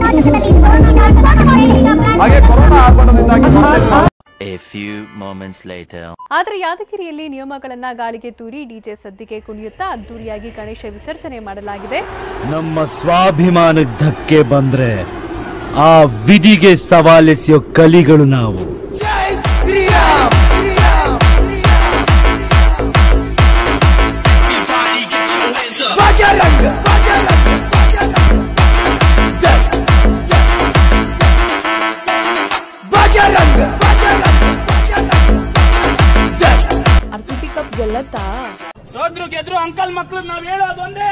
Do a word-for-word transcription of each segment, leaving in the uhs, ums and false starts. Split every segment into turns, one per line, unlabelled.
A few moments later.
ಆದರೆ ಯಾದಗಿರಿಯಲ್ಲಿ ನಿಯಮಗಳನ್ನ ಗಾಳಿಗೆ ತೂರಿ ಡಿಜೆ ಸದ್ದಿಗೆ ಕುಣಿಯುತ್ತಾ ಅದ್ದೂರಿಯಾಗಿ ಗಣೇಶ ವಿಸರ್ಜನೆ ಮಾಡಲಾಗಿದೆ.
ನಮ್ಮ ಸ್ವಾಭಿಮಾನಕ್ಕೆ ಧಕ್ಕೆ ಬಂದ್ರೆ ಆ ವಿಧಿಗೆ ಸವಾಲೆಸೆಯೋ ಕಲಿಗಳು ನಾವು.
ಆರ್ಸಿಬಿ ಕಪ್ ಗೆಲ್ಲತ್ತಾ?
ಸೋದ್ರು ಗೆದ್ರು ಅಂಕಲ್ ಮಕ್ಕಳು ನಾವ್ ಹೇಳೋದೊಂದೇ,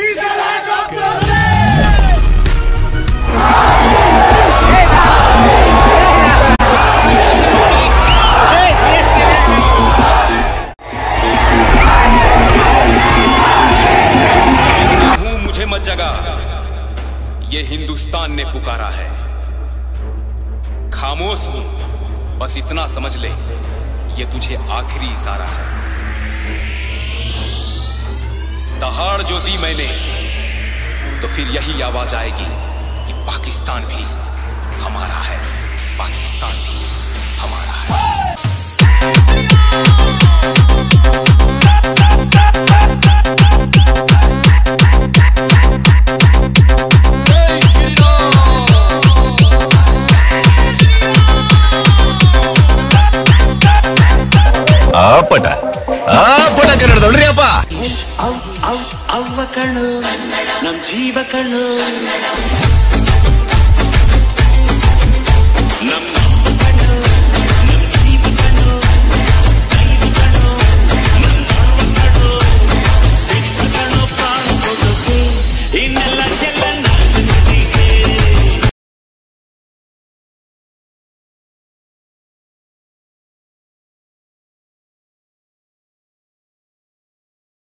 मुझे मत जगा, ये हिंदुस्तान ने पुकारा है. खामोश हूं, बस इतना समझ ले, ये तुझे आखिरी इशारा है. दहाड़ जो दी मैंने, तो फिर यही आवाज आएगी कि पाकिस्तान भी हमारा है, पाकिस्तान भी हमारा है.
ಪಟ ಆ ಪಟ ಕನ್ನಡದೊಳ್ರಿ ಅಪ್ಪ.
ಅವ್ವ ಕಣ್ಣು ನಮ್ ಜೀವ ಕಣ್ಣು ನಮ್